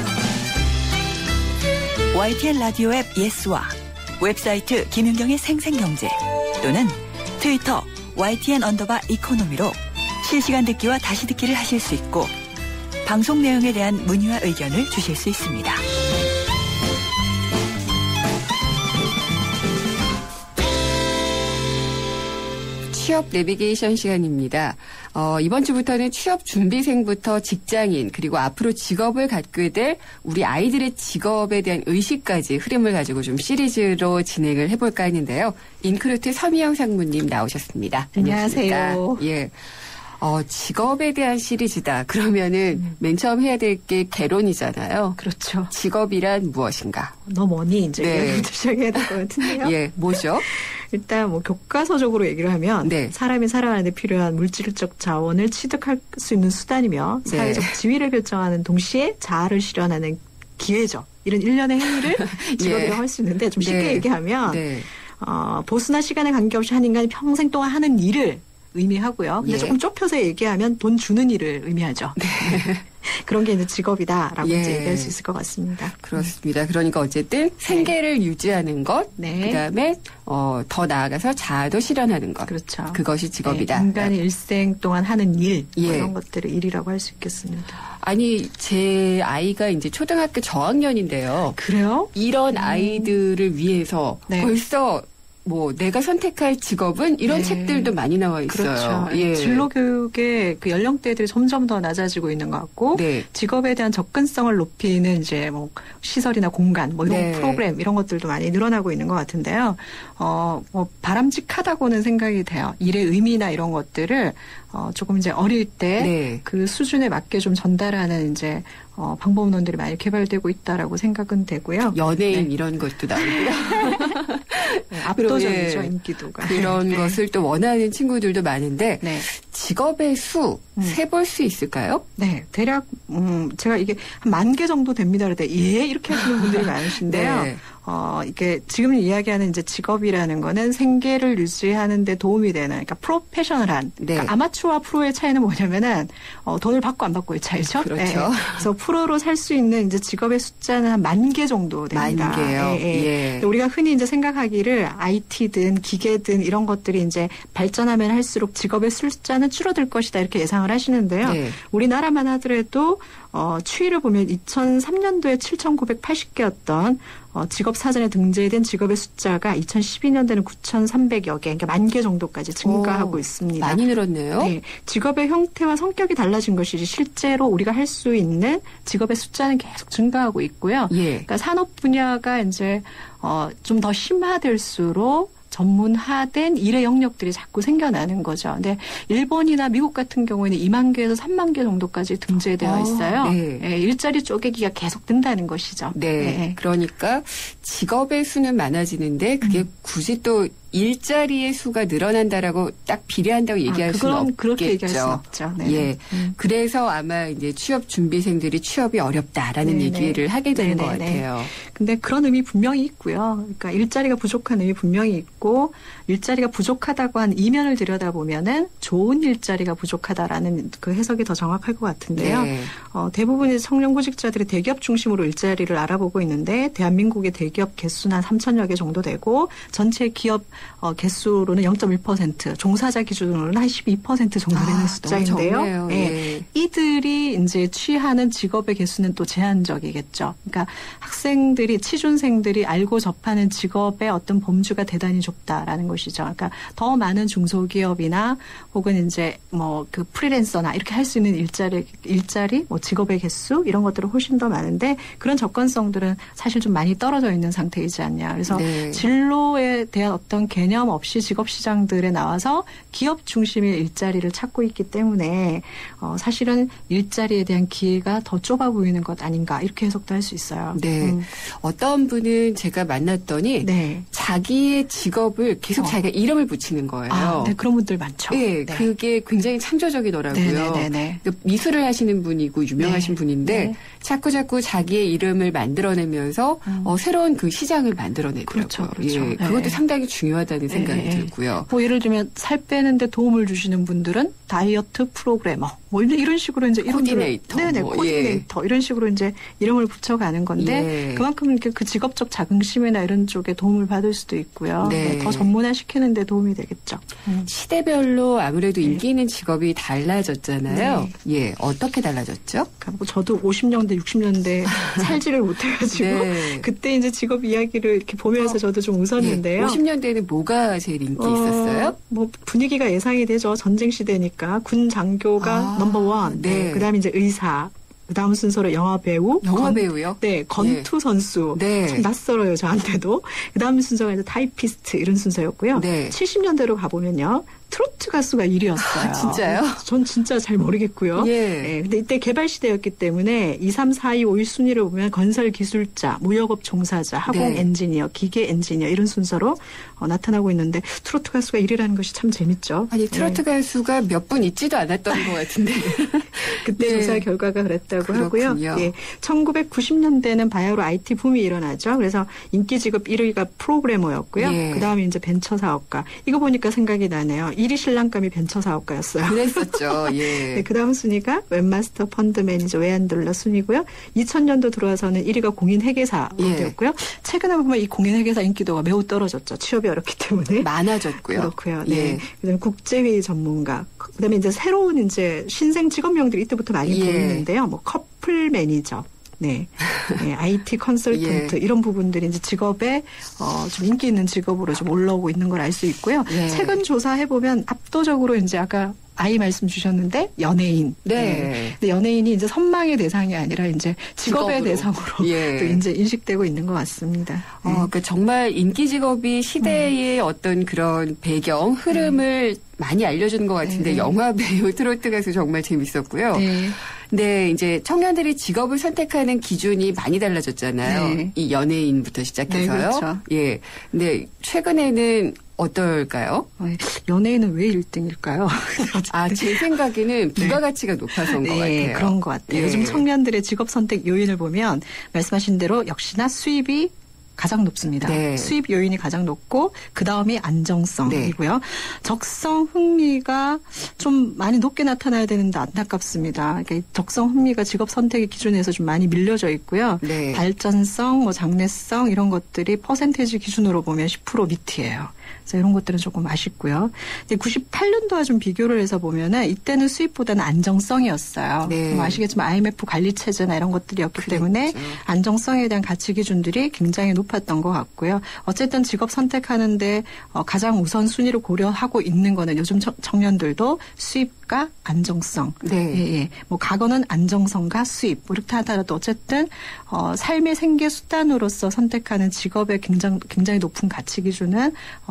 YTN 라디오 앱 예스와 웹사이트 김윤경의 생생경제 또는 트위터 YTN_이코노미로 실시간 듣기와 다시 듣기를 하실 수 있고 방송 내용에 대한 문의와 의견을 주실 수 있습니다. 취업 내비게이션 시간입니다. 이번 주부터는 취업 준비생부터 직장인 그리고 앞으로 직업을 갖게 될 우리 아이들의 직업에 대한 의식까지 흐름을 가지고 좀 시리즈로 진행을 해볼까 하는데요. 인크루트 서미영 상무님 나오셨습니다. 안녕하세요. 예. 직업에 대한 시리즈다. 그러면은 맨 처음 해야 될 게 개론이잖아요. 그렇죠. 직업이란 무엇인가? 너 뭐니? 이제 이렇게 시작해야 될 것 같은데요. 예, 뭐죠? 일단 뭐 교과서적으로 얘기를 하면 사람이 살아가는 데 필요한 물질적 자원을 취득할 수 있는 수단이며 사회적 지위를 결정하는 동시에 자아를 실현하는 기회죠. 이런 일련의 행위를 직업이라고 할 수 있는데 좀 쉽게 얘기하면 보수나 시간에 관계없이 한 인간이 평생 동안 하는 일을 의미하고요. 근데 조금 좁혀서 얘기하면 돈 주는 일을 의미하죠. 그런 게 이제 직업이다라고 이제 얘기할 수 있을 것 같습니다. 그렇습니다. 그러니까 어쨌든 생계를 유지하는 것, 그다음에 더 나아가서 자아도 실현하는 것. 그렇죠. 그것이 직업이다. 인간의 일생 동안 하는 일, 이런 것들을 일이라고 할 수 있겠습니다. 아니, 제 아이가 이제 초등학교 저학년인데요. 그래요? 이런 아이들을 위해서 벌써 뭐 내가 선택할 직업은 이런 책들도 많이 나와 있어요. 그렇죠. 예. 진로 교육의 그 연령대들이 점점 더 낮아지고 있는 것 같고 직업에 대한 접근성을 높이는 이제 뭐 시설이나 공간 뭐 이런 프로그램 이런 것들도 많이 늘어나고 있는 것 같은데요. 뭐 바람직하다고는 생각이 돼요. 일의 의미나 이런 것들을 조금 이제 어릴 때 그 수준에 맞게 좀 전달하는 이제 방법론들이 많이 개발되고 있다라고 생각은 되고요. 연예인 이런 것도 나오고요. 압도적이죠, 인기도가. 그런 것을 또 원하는 친구들도 많은데 직업의 수 세볼 수 있을까요? 네, 대략 제가 이게 한 10,000개 정도 됩니다. 그런데 이렇게 하시는 분들이 많으신데요. 이게 지금 이야기하는 이제 직업이라는 거는 생계를 유지하는 데 도움이 되는, 그러니까 프로페셔널한, 그러니까 아마추어와 프로의 차이는 뭐냐면은, 돈을 받고 안 받고의 차이죠. 그렇죠. 그래서 프로로 살 수 있는 이제 직업의 숫자는 한 10,000개 정도 됩니다. 10,000개요? 우리가 흔히 이제 생각하기를 IT든 기계든 이런 것들이 이제 발전하면 할수록 직업의 숫자는 줄어들 것이다 이렇게 예상을 하시는데요. 우리나라만 하더라도 추이를 보면 2003년도에 7,980개였던 직업 사전에 등재된 직업의 숫자가 2012년도에는 9,300여 개, 그러니까 10,000개 정도까지 증가하고 있습니다. 많이 늘었네요. 네, 직업의 형태와 성격이 달라진 것이지 실제로 우리가 할 수 있는 직업의 숫자는 계속 증가하고 있고요. 그러니까 산업 분야가 이제 좀 더 심화될수록 전문화된 일의 영역들이 자꾸 생겨나는 거죠. 근데 일본이나 미국 같은 경우에는 20,000개에서 30,000개 정도까지 등재되어 있어요. 일자리 쪼개기가 계속 된다는 것이죠. 그러니까 직업의 수는 많아지는데 그게 굳이 또 일자리의 수가 늘어난다라고 딱 비례한다고 얘기할 수는 없겠죠. 그렇게 얘기할 수는 없죠. 그래서 아마 이제 취업 준비생들이 취업이 어렵다라는 얘기를 하게 되는 것 같아요. 근데 그런 의미 분명히 있고요. 그러니까 일자리가 부족한 의미 분명히 있고 일자리가 부족하다고 한 이면을 들여다보면은 좋은 일자리가 부족하다라는 그 해석이 더 정확할 것 같은데요. 대부분의 청년구직자들이 대기업 중심으로 일자리를 알아보고 있는데 대한민국의 대기업 개수는 한 3,000여 개 정도 되고 전체 기업 개수로는 0.1%, 종사자 기준으로는 한 12% 정도 되는 숫자인데요. 이들이 이제 취하는 직업의 개수는 또 제한적이겠죠. 그러니까 학생들이, 취준생들이 알고 접하는 직업의 어떤 범주가 대단히 좁다라는 것이죠. 그러니까 더 많은 중소기업이나 혹은 이제 뭐 그 프리랜서나 이렇게 할 수 있는 일자리, 뭐 직업의 개수 이런 것들은 훨씬 더 많은데 그런 접근성들은 사실 좀 많이 떨어져 있는 상태이지 않냐. 그래서 진로에 대한 어떤 개념 없이 직업 시장들에 나와서 기업 중심의 일자리를 찾고 있기 때문에 사실은 일자리에 대한 기회가 더 좁아 보이는 것 아닌가 이렇게 해석도 할 수 있어요. 어떤 분은 제가 만났더니 자기의 직업을 계속 자기가 이름을 붙이는 거예요. 그런 분들 많죠. 그게 굉장히 창조적이더라고요. 미술을 하시는 분이고 유명하신 분인데 자꾸 자기의 이름을 만들어내면서 새로운 그 시장을 만들어내더라고요. 그렇죠. 그것도 상당히 중요하다는 생각이 들고요. 뭐 예를 들면 살 빼는데 도움을 주시는 분들은 다이어트 프로그래머 뭐 이런 식으로 이제 코디네이터, 코디네이터 이런 식으로 이제 이름을 붙여가는 건데 그만큼 그 직업적 자긍심이나 이런 쪽에 도움을 받을 수도 있고요. 더 전문화시키는 데 도움이 되겠죠. 시대별로 아무래도 인기 있는 직업이 달라졌잖아요. 어떻게 달라졌죠? 그러니까 저도 50년대, 60년대 살지를 못해가지고 그때 이제 직업 이야기를 이렇게 보면서 저도 좀 웃었는데요. 50년대에는 뭐가 제일 인기 있었어요? 뭐 분위기가 예상이 되죠. 전쟁 시대니까 군 장교가 넘버원. 그다음에 이제 의사. 그 다음 순서로 영화 배우요? 건투 선수. 참 낯설어요, 저한테도. 그 다음 순서가 이제 타이피스트 이런 순서였고요. 70년대로 가보면요. 트로트 가수가 1위였어요. 진짜요? 전 진짜 잘 모르겠고요. 근데 이때 개발 시대였기 때문에 2, 3, 4, 2, 5위 순위를 보면 건설 기술자, 무역업 종사자, 하공 엔지니어, 기계 엔지니어 이런 순서로 나타나고 있는데 트로트 가수가 1위라는 것이 참 재밌죠. 아니 트로트 가수가 몇 분 있지도 않았던 것 같은데. 그때 조사 결과가 그랬다고 하고요. 1990년대는 바야흐로 IT 붐이 일어나죠. 그래서 인기 직업 1위가 프로그래머였고요. 그 다음에 이제 벤처 사업가. 이거 보니까 생각이 나네요. 1위 신랑감이 벤처 사업가였어요. 그랬었죠. 그 다음 순위가 웹마스터 펀드 매니저 외환돌러 순위고요. 2000년도 들어와서는 1위가 공인 회계사였고요. 최근에 보면 이 공인 회계사 인기도가 매우 떨어졌죠. 취업이 어렵기 때문에. 많아졌고요. 그렇고요. 그다음에 국제회의 전문가. 그다음에 이제 새로운 이제 신생 직업명들이 이때부터 많이 보이는데요. 뭐 커플 매니저. 네, IT 컨설턴트 이런 부분들이 이제 직업에 좀 인기 있는 직업으로 좀 올라오고 있는 걸 알 수 있고요. 최근 조사해 보면 압도적으로 이제 아까 아이 말씀 주셨는데 연예인. 네. 근데 연예인이 이제 선망의 대상이 아니라 이제 직업의 대상으로 또 이제 인식되고 있는 것 같습니다. 그러니까 정말 인기 직업이 시대의 어떤 그런 배경, 흐름을 많이 알려주는 것 같은데 영화 배우, 트로트 가수 정말 재밌었고요. 네, 이제 청년들이 직업을 선택하는 기준이 많이 달라졌잖아요. 이 연예인부터 시작해서요. 네, 그렇죠. 예. 근데 최근에는 어떨까요? 연예인은 왜 1등일까요? 제 생각에는 부가가치가 높아서인 것 같아요. 그런 것 같아요. 요즘 청년들의 직업 선택 요인을 보면 말씀하신 대로 역시나 수입이 가장 높습니다. 수입 요인이 가장 높고 그다음이 안정성이고요. 적성 흥미가 좀 많이 높게 나타나야 되는데 안타깝습니다. 그러니까 적성 흥미가 직업 선택의 기준에서 좀 많이 밀려져 있고요. 발전성, 장래성 이런 것들이 퍼센테이지 기준으로 보면 10% 밑이에요. 그래서 이런 것들은 조금 아쉽고요. 98년도와 좀 비교를 해서 보면은 이때는 수입보다는 안정성이었어요. 아시겠지만 IMF 관리 체제나 이런 것들이었기 때문에 안정성에 대한 가치 기준들이 굉장히 높았던 것 같고요. 어쨌든 직업 선택하는데 가장 우선 순위를 고려하고 있는 거는 요즘 청년들도 수입과 안정성. 뭐 과거는 안정성과 수입 이렇게 하더라도 어쨌든 삶의 생계 수단으로서 선택하는 직업의 굉장히 높은 가치 기준은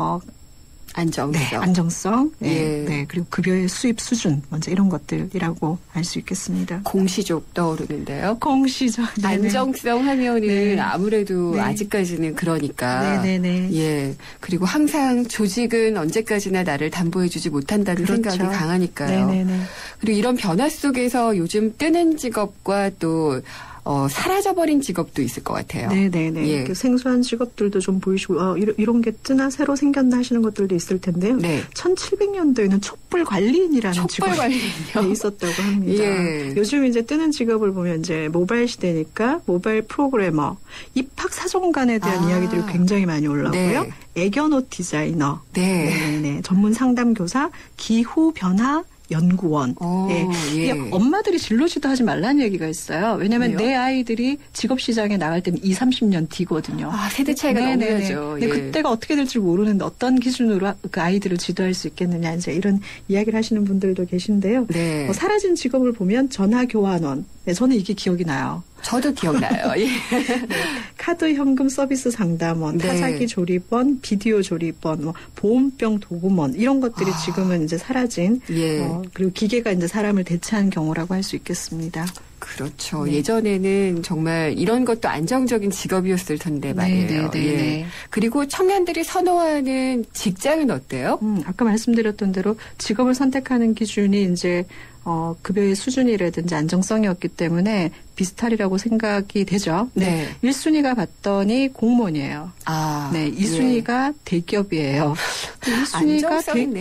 안정성. 그리고 급여의 수입 수준, 먼저 이런 것들이라고 알 수 있겠습니다. 공시족 떠오르는데요. 공시족. 안정성 하면은 아무래도 아직까지는 그러니까. 그리고 항상 조직은 언제까지나 나를 담보해주지 못한다는 생각이 강하니까요. 그리고 이런 변화 속에서 요즘 뜨는 직업과 또 사라져버린 직업도 있을 것 같아요. 네네네. 생소한 직업들도 좀 보이시고, 이런 게 뜨나 새로 생겼나 하시는 것들도 있을 텐데요. 1700년도에는 촛불 관리인이라는 직업이 있었다고 합니다. 요즘 이제 뜨는 직업을 보면 이제 모바일 시대니까 모바일 프로그래머, 입학 사정관에 대한 이야기들이 굉장히 많이 올라오고요. 애견옷 디자이너, 전문 상담 교사, 기후 변화 연구원. 엄마들이 진로지도 하지 말라는 얘기가 있어요. 왜냐하면 내 아이들이 직업시장에 나갈 때는 20, 30년 뒤거든요. 세대 차이가 너무 나죠. 근데 그때가 어떻게 될지 모르는데 어떤 기준으로 그 아이들을 지도할 수 있겠느냐 이제 이런 이야기를 하시는 분들도 계신데요. 사라진 직업을 보면 전화교환원. 저는 이게 기억이 나요. 저도 기억나요. 카드 현금 서비스 상담원, 타사기 조립원, 비디오 조립원, 보온병 도구원 이런 것들이 지금은 이제 사라진 그리고 기계가 이제 사람을 대체한 경우라고 할 수 있겠습니다. 그렇죠. 예전에는 정말 이런 것도 안정적인 직업이었을 텐데 말이에요. 그리고 청년들이 선호하는 직장은 어때요? 아까 말씀드렸던 대로 직업을 선택하는 기준이 이제 급여의 수준이라든지 안정성이었기 때문에 비슷하리라고 생각이 되죠. 1순위가 봤더니 공무원이에요. 2순위가 대기업이에요. 1순위가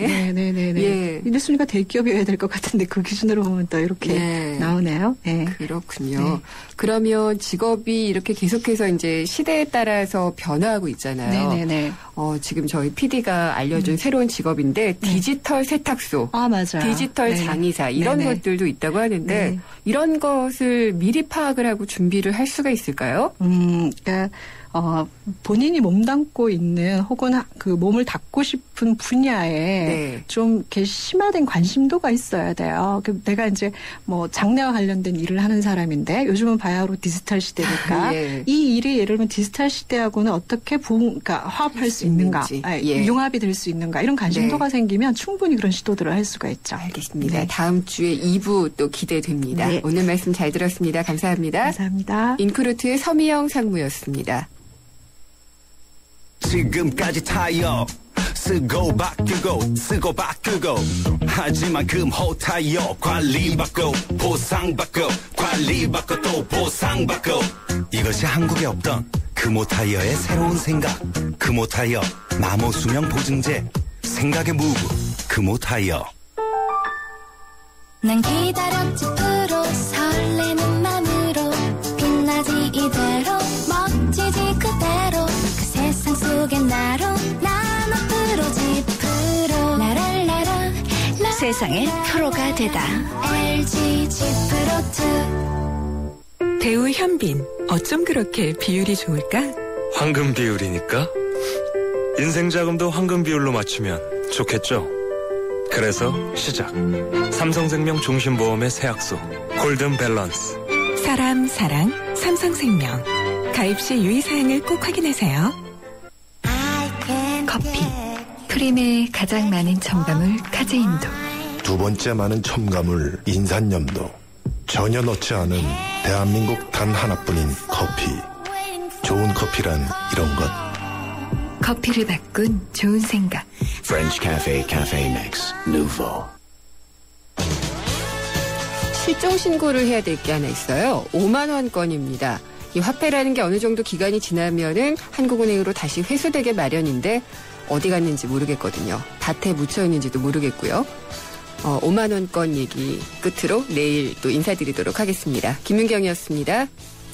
1순위가 대기업이어야 될 것 같은데 그 기준으로 보면 또 이렇게 나오네요. 그렇군요. 그러면 직업이 이렇게 계속해서 이제 시대에 따라서 변화하고 있잖아요. 지금 저희 PD가 알려준 새로운 직업인데 디지털 세탁소, 맞아요. 디지털 장의사 이런 것들도 있다고 하는데 이런 것을 미리 파악을 하고 준비를 할 수가 있을까요? 그러니까 본인이 몸담고 있는 혹은 그 몸을 닦고 싶은 분야에 좀 이렇게 심화된 관심도가 있어야 돼요. 내가 이제 뭐 장래와 관련된 일을 하는 사람인데 요즘은 바야흐로 디지털 시대니까 이 일이 예를 들면 디지털 시대하고는 어떻게 그러니까 화합할 수 있는가, 융합이 될 수 있는가 이런 관심도가 생기면 충분히 그런 시도들을 할 수가 있죠. 알겠습니다. 다음 주에 2부 또 기대됩니다. 오늘 말씀 잘 들었습니다. 감사합니다. 감사합니다. 인크루트의 서미영 상무였습니다. 지금까지 타이어 쓰고 바꾸고 쓰고 바꾸고 하지만 금호 타이어 관리받고 보상받고 관리받고 또 보상받고 이것이 한국에 없던 금호 타이어의 새로운 생각 금호 타이어 마모 수명 보증제 생각의 무브 금호 타이어 난 기다렸지 프로 설레는 맘으로 빛나지 이대로 멋지지 그대로 세상 속에 나로 난 앞으로지 프로 라랄라라 세상의 프로가 되다. LG G 프로2 배우 현빈, 어쩜 그렇게 비율이 좋을까? 황금 비율이니까? 인생 자금도 황금 비율로 맞추면 좋겠죠? 그래서 시작. 삼성생명 종신보험의 세약소 골든 밸런스. 사람, 사랑, 삼성생명. 가입 시 유의사항을 꼭 확인하세요. 커피. 프림의 가장 많은 첨가물 카제인도. 두 번째 많은 첨가물 인산염도. 전혀 넣지 않은 대한민국 단 하나뿐인 커피. 좋은 커피란 이런 것. 커피를 바꾼 좋은 생각. French Cafe Cafe Mix Nouveau. 실종 신고를 해야 될 게 하나 있어요. 5만 원권입니다. 이 화폐라는 게 어느 정도 기간이 지나면은 한국은행으로 다시 회수되게 마련인데 어디 갔는지 모르겠거든요. 밭에 묻혀 있는지도 모르겠고요. 5만 원권 얘기 끝으로 내일 또 인사드리도록 하겠습니다. 김윤경이었습니다.